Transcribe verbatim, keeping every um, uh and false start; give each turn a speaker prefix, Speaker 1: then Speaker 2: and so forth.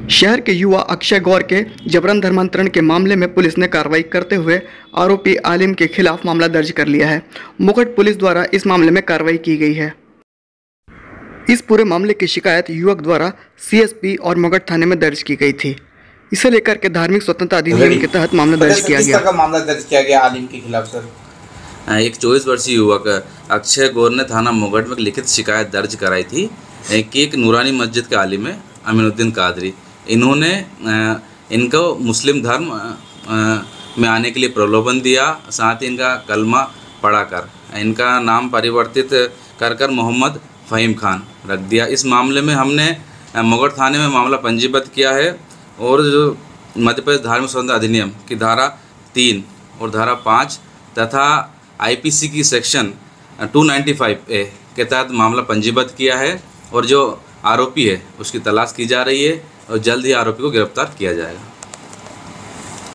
Speaker 1: शहर के युवा अक्षय गौर के जबरन धर्मांतरण के मामले में पुलिस ने कार्रवाई करते हुए आरोपी आलिम के खिलाफ मामला दर्ज कर लिया है। मुगट पुलिस द्वारा इस मामले में कार्रवाई की गई है। इस पूरे मामले की शिकायत युवक द्वारा सीएसपी और मुगट थाने में दर्ज की गई थी। इसे लेकर के धार्मिक स्वतंत्रता अधिनियम के तहत मामला दर्ज किया गया।
Speaker 2: मामला दर्ज किया गया आलिम के खिलाफ सर।
Speaker 3: एक चौबीस वर्षीय युवक अक्षय गौर ने थाना मुगट में लिखित शिकायत दर्ज कराई थी कि एक नूरानी मस्जिद के आलिम है अमीनुद्दीन कादरी, इन्होंने इनको मुस्लिम धर्म में आने के लिए प्रलोभन दिया, साथ ही इनका कलमा पढ़ाकर इनका नाम परिवर्तित कर कर मोहम्मद फ़हीम खान रख दिया। इस मामले में हमने मुगट थाने में मामला पंजीबद्ध किया है और जो मध्य प्रदेश धार्मिक स्वतंत्रता अधिनियम की धारा तीन और धारा पाँच तथा आईपीसी की सेक्शन दो सौ पचानवे ए के तहत मामला पंजीबद्ध किया है और जो आरोपी है उसकी तलाश की जा रही है और जल्द ही आरोपी को गिरफ्तार किया जाएगा।